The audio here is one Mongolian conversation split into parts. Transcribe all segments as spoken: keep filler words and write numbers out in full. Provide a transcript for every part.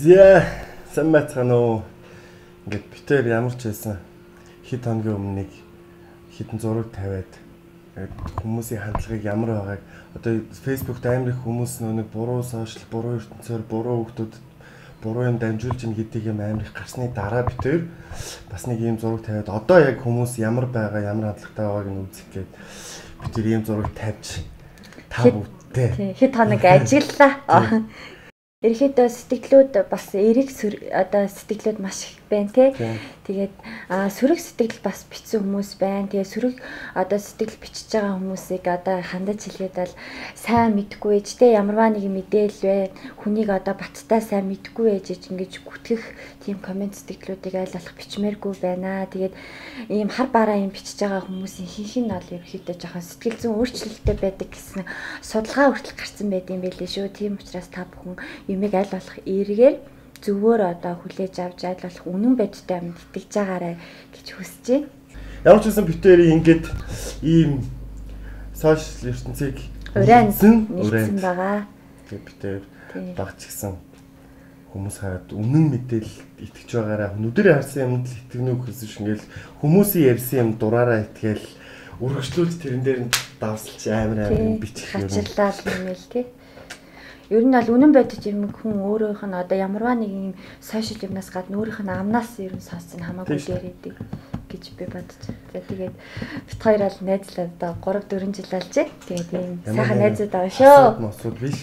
Зэ сайн байцгаана уу. Ингээд битээр ямар ч байсан хэд хоногийн өмнө нэг хитэн зураг тавиад хүмүүсийн хандлагыг ямар байгааг одоо Facebook-т амар их хүмүүс нэг буруу сошиал, буруу ертөнцөөр, буруу хүмүүсд буруу юм дамжуулж ин гэдэг юм амар их гарсны дараа битээр бас нэг ийм зураг тавиад одоо яг хүмүүс ямар байгаа, ямар хандлагатай байгааг нь үзэх гээд битээр ийм зураг тавьж та бүдтэй хэд хоног ажиллаа. Ерөнхийдөө сэтгэлүүд бас эрэг одоо сэтгэлүүд маш их байна тий. Тэгээд сөрөг сэтгэл бас бичсэн хүмүүс байна. Тэгээд сөрөг одоо сэтгэл бичиж байгаа хүмүүсийг одоо хандаж хэлгээд бол сайн мэдгүй ээж тий ямарваа нэг мэдээлэл вэ. Хүнийг одоо баттай сайн мэдгүй ээж ингэж гүтгэх тийм комент сэтгэлүүдийг айл болох бичмээргүй байна. Тэгээд ийм хар бараа юм бичиж байгаа хүмүүсийн хинх нь бол ерөнхийдөө жоохон сэтгэл зүйн өөрчлөлттэй байдаг гэсэн судалгаа хүртэл гарсан байдсан байлээ шүү. Тийм учраас та бүхэн юмыг аль болох эргээр зөвөр одоо хүлээж авч аль болох үнэн бодиттой амьд итгэж байгаарай гэж хүсэж байна. Ямар ч гэсэн битэрийн ингээд ийм сошиал ертөнцийг урайсан нэгсэн байгаа. Тэгээд битэр багч гисэн хүмүүс хараад үнэн мэдээлэл итгэж байгаарай. Нүдэрээ харсан юмд л итгэнэ үү гэсэн шингээл хүмүүсийн ярьсан юм дураараа итгээл үргэлжлүүлж тэрэн дээр нь давсалж амар амар бичих юм. Хачирлал нэмэл тий. Ер нь бол үнэн бодит юм хүн өөрөөх нь одоо ямарваа нэг юм сошиал юмнаас гадна өөрийнх нь амнаас ер нь сонссон хамаагүй дээрээдэг гэж би бодож байна. Тэгээд бит хоёр бол найзлаа одоо гурав дөрвөн жил болжээ. Тэгээд ийм сайхан найзууд аваа шүү. Мосууд биш.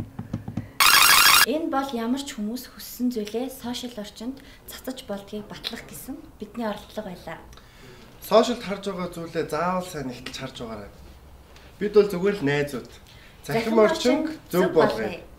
Энэ бол ямар ч хүмүүс хүссэн зүйлээ сошиал орчинд цацаж болдгийг батлах гэсэн бидний оролдлого байлаа. Сошиалд харж байгаа зүйлээ заавал сайн ихтэлж харж байгаарай. Бид бол зүгээр л найзууд. Захим орчин зөв болгоё.